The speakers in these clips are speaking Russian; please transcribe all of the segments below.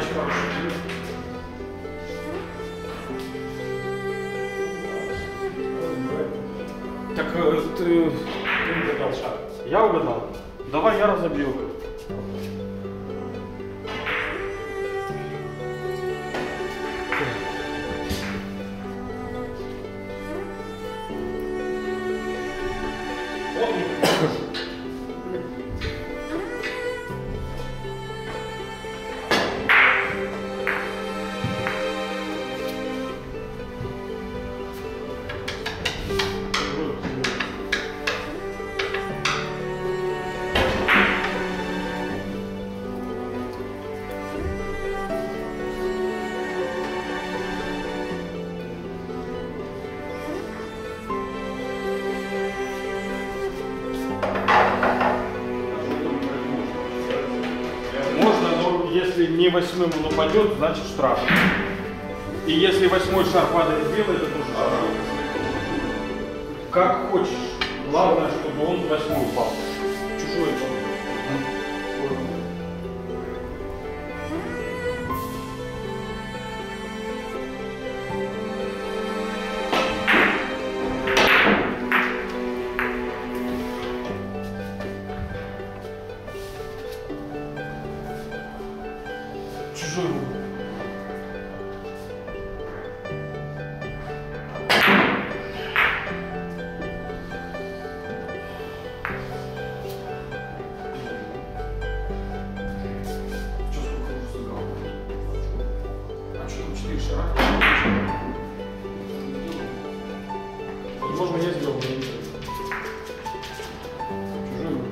Очень хороший. Так ты угадал шаг. Я угадал. Давай я разобью. Если не восьмым он упадет, значит штраф. И если восьмой шар падает слева, это тоже штраф. Как хочешь. Главное, чтобы он восьмой упал. Чужой упал. Чужой угол. А что там 4 шара? Возможно, я сделал. Чужой угол.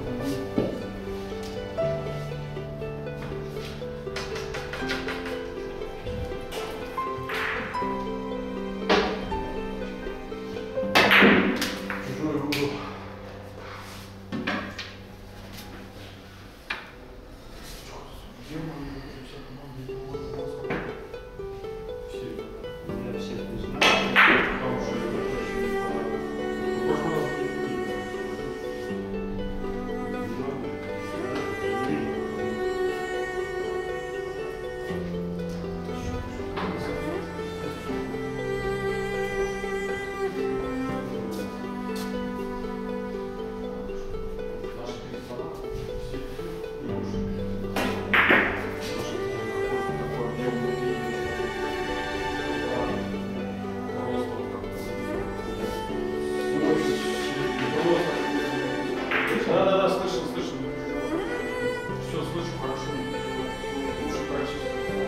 Да, слышал. Все, слышу хорошо. Уши прочистил.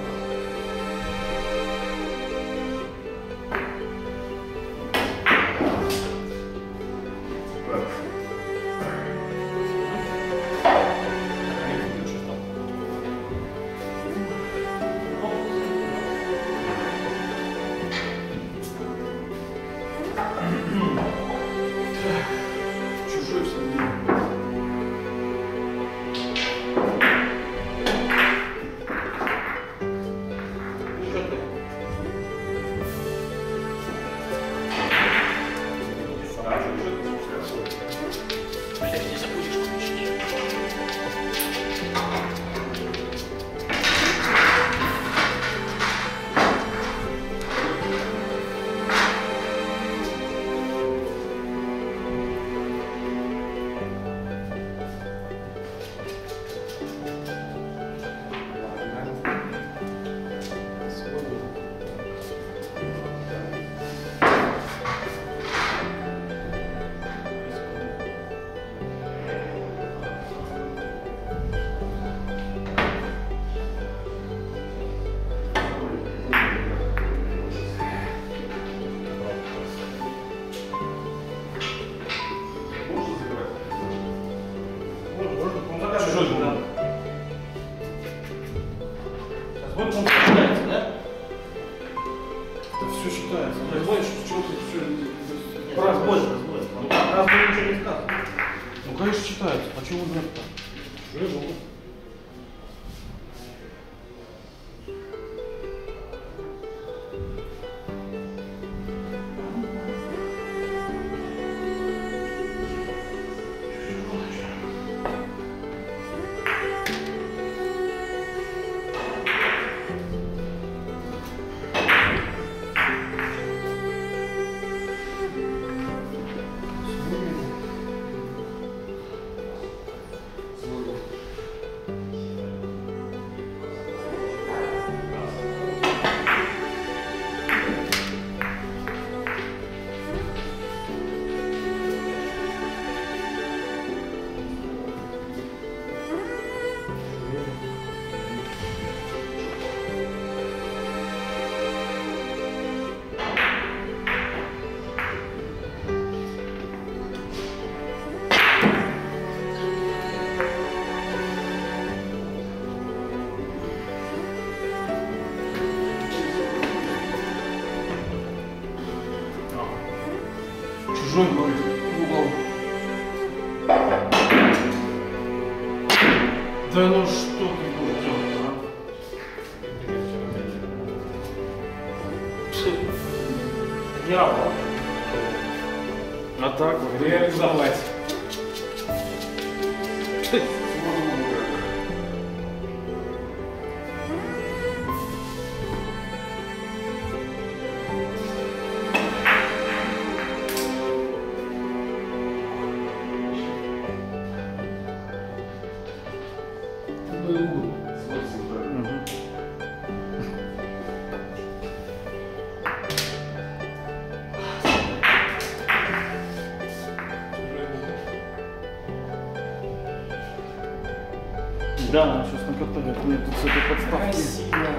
Чужой в самом деле. Чужой угол. Вот он считается, да? Это все считается. Разбой, что ты все... Разбой. Разбой ничего не сказано. Ну, конечно, считается. Почему нет-то? Чужой угол. Чужой угол. Да ну что ты будешь делать, а? Яблоко. А так вот реализовать. Да, сейчас накатает. Нет, тут с этой подставки. Красиво.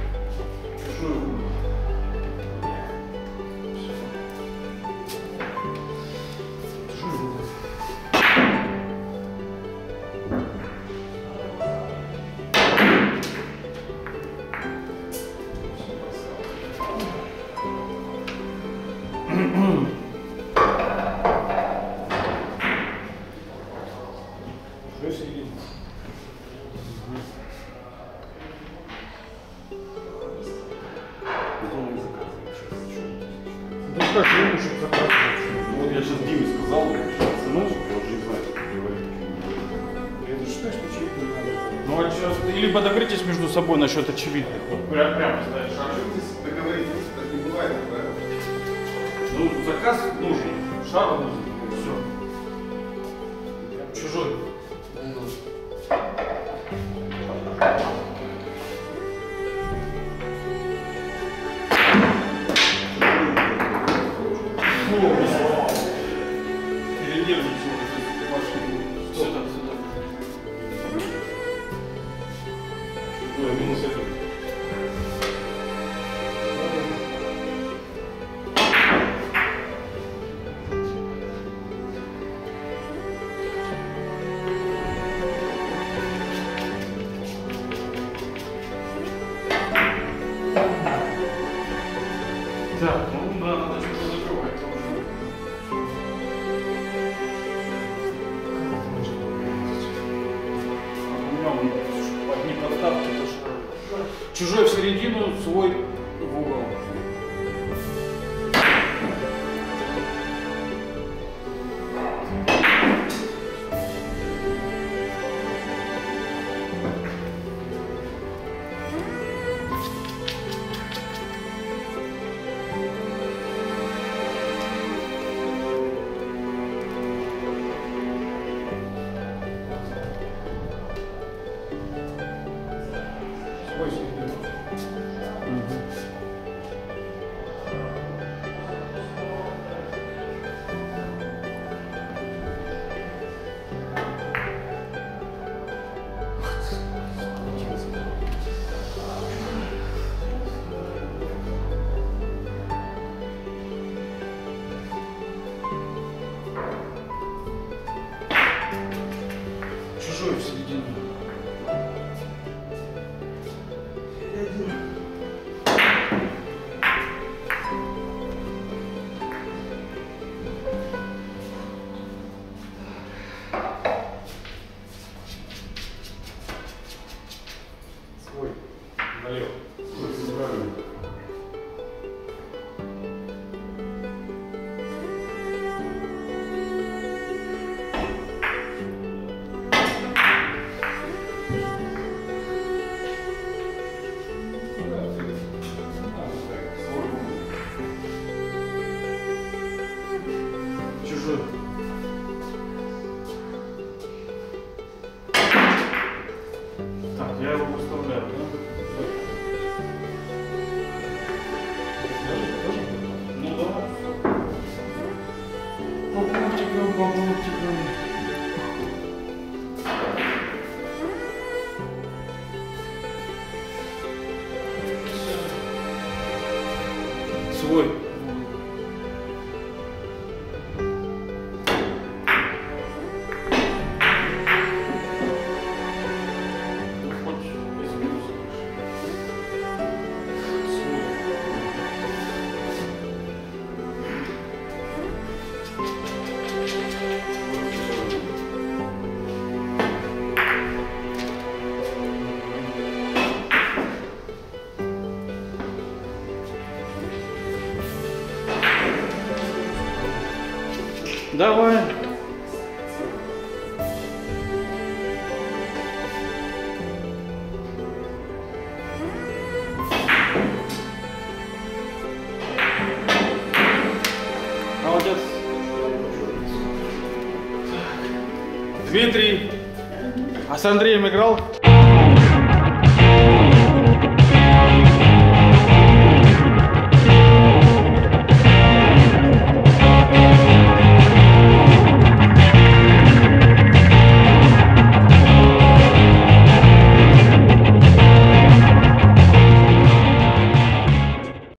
Да как, я уже заказываю. Вот я сейчас Диме сказал, он уже не знает, что говорить. Я же считаю, что очевидно надо. Ну а сейчас, или подогритесь между собой насчет очевидных. Вот прям, знаешь, А что здесь договоритесь? Так не бывает, правильно? ну заказ нужен, шар нужен, все. Чужой. Так, ну да, надо что-то закрывать тоже. У меня он одни подставки, то что чужой в середину, свой в угол. Чужой в середину. Свой. Налево. Свой центральный. Чужой. Так, я его выставляю, да? Ну да. Попутиком. Свой. Давай. Молодец. Дмитрий. А с Андреем играл?